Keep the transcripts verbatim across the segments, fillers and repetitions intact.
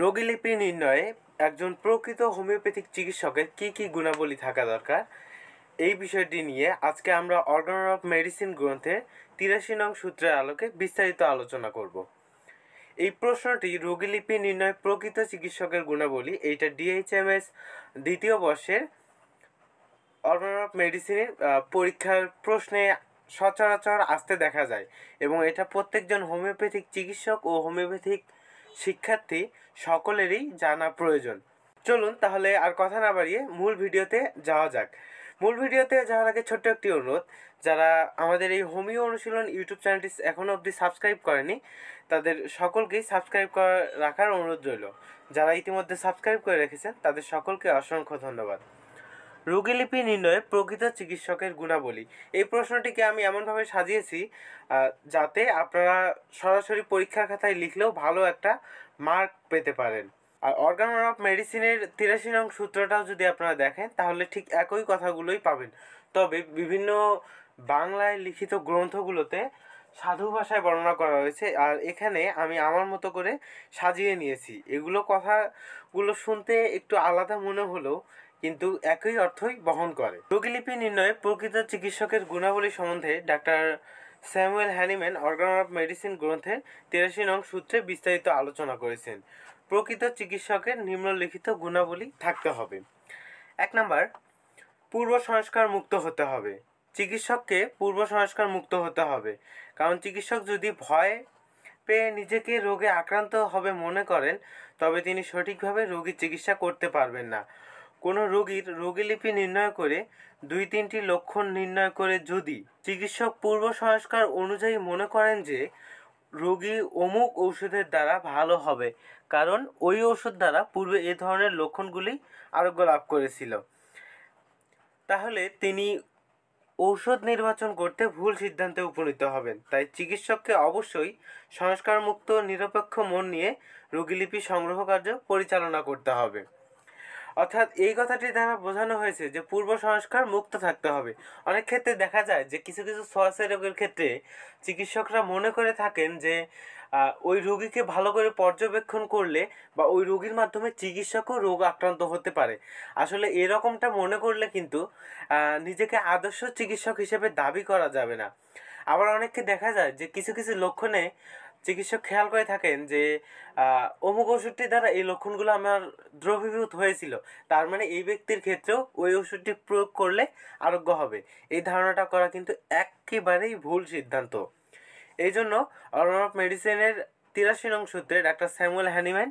রোগীলিপি নির্ণয়ে একজন প্রকৃত হোমিওপ্যাথিক চিকিৎসকের কী কী গুণাবলী থাকা দরকার, এই বিষয়টি নিয়ে আজকে আমরা অর্গান অফ মেডিসিন গ্রন্থের তিরাশি নং সূত্রের আলোকে বিস্তারিত আলোচনা করব। এই প্রশ্নটি রোগীলিপি নির্ণয় প্রকৃত চিকিৎসকের গুণাবলী, এইটা ডিএইচএমএস দ্বিতীয় বর্ষের অর্গান অফ মেডিসিনের পরীক্ষার প্রশ্নে সচরাচর আসতে দেখা যায় এবং এটা প্রত্যেকজন হোমিওপ্যাথিক চিকিৎসক ও হোমিওপ্যাথিক শিক্ষার্থী সকলেরই জানা প্রয়োজন। চলুন তাহলে আর কথা না বাড়িয়ে মূল ভিডিওতে যাওয়া যাক। মূল ভিডিওতে যাওয়ার আগে ছোট্ট একটি অনুরোধ, যারা আমাদের এই হোমিও অনুশীলন ইউটিউব চ্যানেলটি এখনও অবধি সাবস্ক্রাইব করেনি তাদের সকলকেই সাবস্ক্রাইব করে রাখার অনুরোধ রইল। যারা ইতিমধ্যে সাবস্ক্রাইব করে রেখেছেন তাদের সকলকে অসংখ্য ধন্যবাদ। রোগীলিপি নির্ণয়ে প্রকৃত চিকিৎসকের গুণাবলী, এই প্রশ্নটিকে আমি এমনভাবে সাজিয়েছি যাতে আপনারা সরাসরি পরীক্ষার খাতায় লিখলেও ভালো একটা মার্ক পেতে পারেন। আর অর্গান অফ মেডিসিনের তিরাশি নং সূত্রটাও যদি আপনারা দেখেন তাহলে ঠিক একই কথাগুলোই পাবেন, তবে বিভিন্ন বাংলায় লিখিত গ্রন্থগুলোতে সাধু ভাষায় বর্ণনা করা হয়েছে, আর এখানে আমি আমার মতো করে সাজিয়ে নিয়েছি। এগুলো কথাগুলো শুনতে একটু আলাদা মনে হলেও কিন্তু একই অর্থই বহন করে। রোগীলিপি নির্ণয়ে প্রকৃত চিকিৎসকের গুণাবলী সম্বন্ধে doctor Samuel Hahnemann organ of medicine গ্রন্থের তিরাশি নং সূত্রে বিস্তারিত আলোচনা করেছেন। প্রকৃত চিকিৎসকের নিম্নলিখিত গুণাবলী থাকতে হবে। এক নাম্বার, পূর্ব সংস্কার মুক্ত হতে হবে। চিকিৎসককে পূর্ব সংস্কার মুক্ত হতে হবে, কারণ চিকিৎসক যদি ভয় পেয়ে নিজেকে রোগে আক্রান্ত হবে মনে করেন তবে তিনি সঠিকভাবে রোগীর চিকিৎসা করতে পারবেন না। কোনো রোগীর রোগীলিপি নির্ণয় করে দুই তিনটি লক্ষণ নির্ণয় করে যদি চিকিৎসক পূর্ব সংস্কার অনুযায়ী মনে করেন যে রোগী অমুক ঔষধের দ্বারা ভালো হবে, কারণ ওই ওষুধ দ্বারা পূর্বে এ ধরনের লক্ষণগুলি আরোগ্য লাভ করেছিল, তাহলে তিনি ঔষধ নির্বাচন করতে ভুল সিদ্ধান্তে উপনীত হবেন। তাই চিকিৎসককে অবশ্যই সংস্কারমুক্ত নিরপেক্ষ মন নিয়ে রোগীলিপি সংগ্রহ কার্য পরিচালনা করতে হবে। অর্থাৎ এই কথাটি দ্বারা বোঝানো হয়েছে যে পূর্ব সংস্কার মুক্ত থাকতে হবে। অনেক ক্ষেত্রে দেখা যায় যে কিছু কিছু সোয়াসে রোগের ক্ষেত্রে চিকিৎসকরা মনে করে থাকেন যে ওই রোগীকে ভালো করে পর্যবেক্ষণ করলে বা ওই রোগীর মাধ্যমে চিকিৎসকও রোগ আক্রান্ত হতে পারে। আসলে এরকমটা মনে করলে কিন্তু নিজেকে আদর্শ চিকিৎসক হিসেবে দাবি করা যাবে না। আবার অনেককে দেখা যায় যে কিছু কিছু লক্ষণে চিকিৎসক খেয়াল করে থাকেন যে অমুক ওষুধটি দ্বারা এই লক্ষণগুলো আমার দ্রবীভূত হয়েছিল, তার মানে এই ব্যক্তির ক্ষেত্রেও ওই ওষুধটি প্রয়োগ করলে আরোগ্য হবে। এই ধারণাটা করা কিন্তু একেবারেই ভুল সিদ্ধান্ত। এই জন্য অর্গান অফ মেডিসিনের তিরাশি নং সূত্রে ডাক্তার স্যামুয়েল হ্যানিম্যান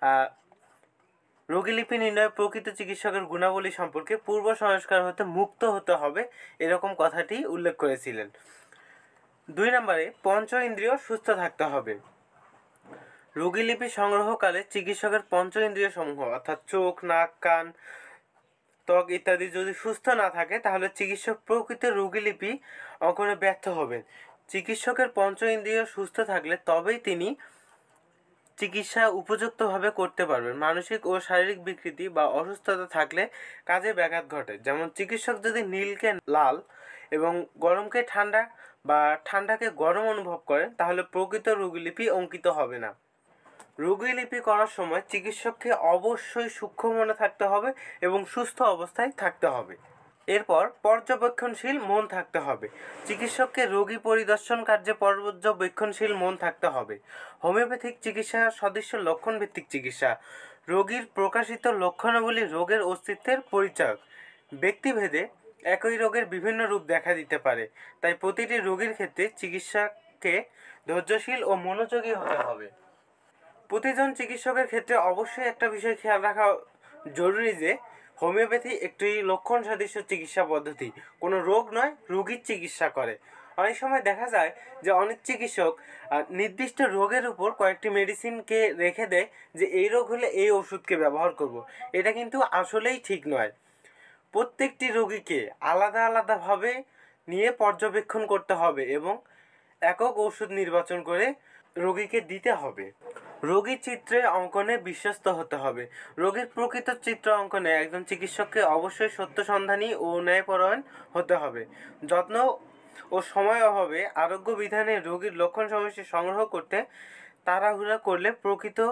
রোগীলিপি নির্ণয়ে প্রকৃত চিকিৎসকের গুণাবলী সম্পর্কে পূর্ব সংস্কার হতে মুক্ত হতে হবে এরকম কথাটি উল্লেখ করেছিলেন। দুই নম্বরে, পঞ্চ ইন্দ্রিয় সুস্থ থাকতে হবে। রোগীলিপি সংগ্রহকালে চিকিৎসকের পঞ্চ ইন্দ্রিয় সমূহ অর্থাৎ চোখ, নাক, কান, ত্বক ইত্যাদি যদি সুস্থ না থাকে তাহলে চিকিৎসক প্রকৃত রোগীলিপি অঙ্কনে ব্যর্থ হবেন। চিকিৎসকের পঞ্চ ইন্দ্রিয় সুস্থ থাকলে তবেই তিনি চিকিৎসা উপযুক্তভাবে করতে পারবেন। মানসিক ও শারীরিক বিকৃতি বা অসুস্থতা থাকলে কাজে ব্যাঘাত ঘটে। যেমন চিকিৎসক যদি নীলকে লাল এবং গরমকে ঠান্ডা বা ঠান্ডাকে গরম অনুভব করেন তাহলে প্রকৃত রোগীলিপি অঙ্কিত হবে না। রোগীলিপি করার সময় চিকিৎসককে অবশ্যই সূক্ষ্ম মনে থাকতে হবে এবং সুস্থ অবস্থায় থাকতে হবে। এরপর পর্যবেক্ষণশীল মন থাকতে হবে। চিকিৎসককে রোগী পরিদর্শন কার্যে পর্যবেক্ষণশীল মন থাকতে হবে। হোমিওপ্যাথিক চিকিৎসা সদৃশ্য লক্ষণভিত্তিক চিকিৎসা। রোগীর প্রকাশিত লক্ষণাবলী রোগের অস্তিত্বের পরিচয়। ব্যক্তিভেদে একই রোগের বিভিন্ন রূপ দেখা দিতে পারে, তাই প্রতিটি রোগীর ক্ষেত্রে চিকিৎসককে ধৈর্যশীল ও মনোযোগী হতে হবে। প্রতিজন চিকিৎসকের ক্ষেত্রে অবশ্যই একটা বিষয় খেয়াল রাখা জরুরি যে হোমিওপ্যাথি একটি লক্ষণ সদৃশ্য চিকিৎসা পদ্ধতি, কোনো রোগ নয়, রোগীর চিকিৎসা করে। অনেক সময় দেখা যায় যে অনেক চিকিৎসক নির্দিষ্ট রোগের উপর কয়েকটি মেডিসিনকে রেখে দেয় যে এই রোগ হলে এই ওষুধকে ব্যবহার করব। এটা কিন্তু আসলেই ঠিক নয়। প্রত্যেকটি রোগীকে আলাদা আলাদাভাবে নিয়ে পর্যবেক্ষণ করতে হবে এবং একক ওষুধ নির্বাচন করে রোগীকে দিতে হবে। রোগীর চিত্রে অঙ্কনে বিশ্বস্ত হতে হবে। রোগীর প্রকৃত চিত্র অঙ্কনে একজন চিকিৎসককে অবশ্যই সত্যসন্ধানী ও ন্যায়পরায়ণ হতে হবে। যত্ন ও সময় অভাবে আরোগ্য বিধানে রোগীর লক্ষণ সমস্যা সংগ্রহ করতে তাড়াহুড়া করলে প্রকৃত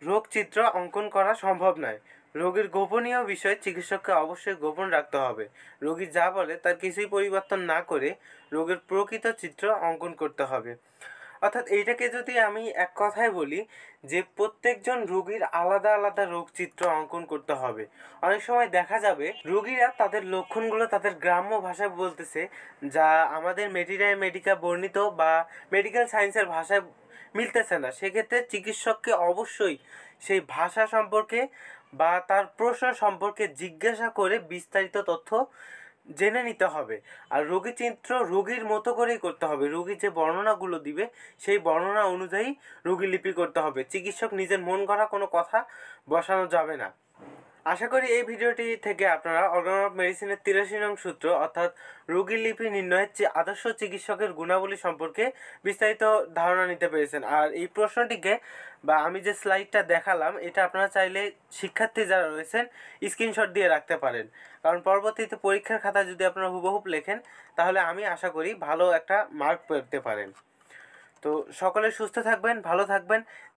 রোগচিত্র অঙ্কন করা সম্ভব নয়। রোগীর গোপনীয় বিষয় চিকিৎসককে অবশ্যই গোপন রাখতে হবে। রোগী যা বলে তার কিছুই পরিবর্তন না করে রোগের প্রকৃত চিত্র অঙ্কন করতে হবে। অর্থাৎ এইটাকে যদি আমি এক কথায় বলি যে প্রত্যেকজন রোগীর আলাদা আলাদা রোগচিত্র অঙ্কন করতে হবে। অনেক সময় দেখা যাবে রোগীরা তাদের লক্ষণগুলো তাদের গ্রাম্য ভাষায় বলতেছে, যা আমাদের মেডিরায় মেডিকা বর্ণিত বা মেডিকেল সায়েন্সের ভাষায় মিলতেছে না। সেক্ষেত্রে চিকিৎসককে অবশ্যই সেই ভাষা সম্পর্কে বা তার প্রশ্ন সম্পর্কে জিজ্ঞাসা করে বিস্তারিত তথ্য জেনে নিতে হবে। আর রোগী চিত্র রোগীর মতো করেই করতে হবে। রোগী যে বর্ণনাগুলো দিবে সেই বর্ণনা অনুযায়ী রোগী লিপি করতে হবে। চিকিৎসক নিজের মন গড়া কোনো কথা বসানো যাবে না। আশা করি এই ভিডিওটি থেকে আপনারা অর্গান অফ মেডিসিনের তিরাশি নং সূত্র অর্থাৎ রোগীর লিপি নির্ণয়ের যে আদর্শ চিকিৎসকের গুণাবলী সম্পর্কে বিস্তারিত ধারণা নিতে পেরেছেন। আর এই প্রশ্নটিকে বা আমি যে স্লাইডটা দেখালাম এটা আপনারা চাইলে শিক্ষার্থী যারা রয়েছেন স্ক্রিনশট দিয়ে রাখতে পারেন, কারণ পরবর্তীতে পরীক্ষার খাতায় যদি আপনারা হুবহুব লেখেন তাহলে আমি আশা করি ভালো একটা মার্ক পেতে পারেন। তো সকলে সুস্থ থাকবেন, ভালো থাকবেন।